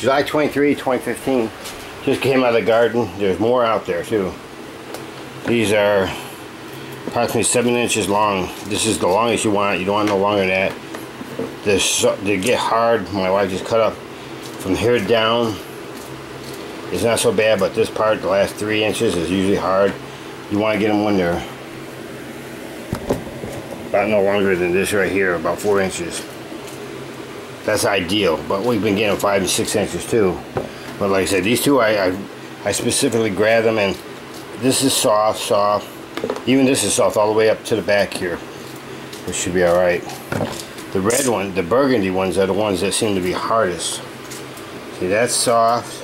July 23, 2015. Just came out of the garden. There's more out there too. These are approximately 7 inches long. This is the longest you want. You don't want no longer than that. They get hard. My wife just cut up from here down. It's not so bad, but this part, the last 3 inches, is usually hard. You want to get them when they're about no longer than this right here, about 4 inches. That's ideal, but we've been getting 5 and 6 inches too. But like I said, these two I specifically grabbed them, and this is soft. Even this is soft all the way up to the back here, which should be all right. The red one, the burgundy ones, are the ones that seem to be hardest. See, that's soft.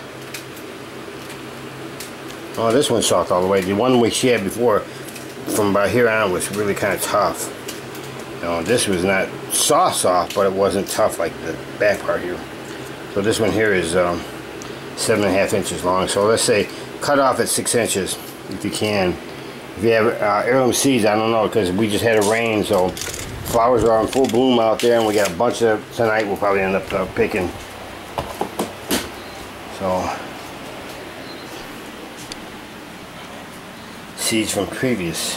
Oh, this one's soft all the way. The one she had before, from about here on, was really kind of tough. This was not soft, but it wasn't tough like the back part here. So this one here is 7.5 inches long. So let's say cut off at 6 inches if you can. If you have heirloom seeds, I don't know, because we just had a rain, so flowers are in full bloom out there, and we got a bunch of tonight. We'll probably end up picking. So seeds from previous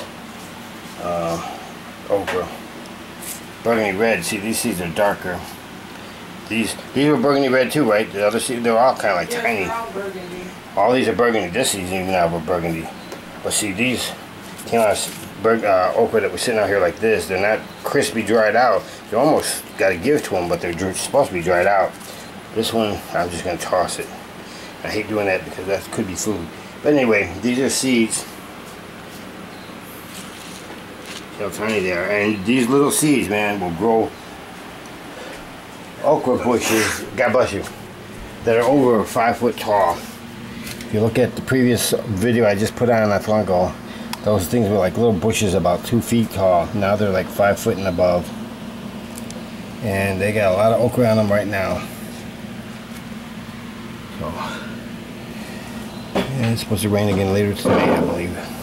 okra. Burgundy red. See, these seeds are darker. These were burgundy red too, right? The other seeds, they're all kind of like tiny. All burgundy. All these are burgundy. This seed's even now were burgundy. But see, these came out of okra that were sitting out here like this. They're not crispy dried out. You almost got to give to them, but they're supposed to be dried out. This one, I'm just going to toss it. I hate doing that because that could be food. But anyway, these are seeds. See how tiny they are. And these little seeds, man, will grow okra bushes, God bless you, that are over 5 foot tall. If you look at the previous video I just put on not long ago, those things were like little bushes about 2 feet tall. Now they're like 5 foot and above. And they got a lot of okra on them right now. So, and it's supposed to rain again later today, I believe.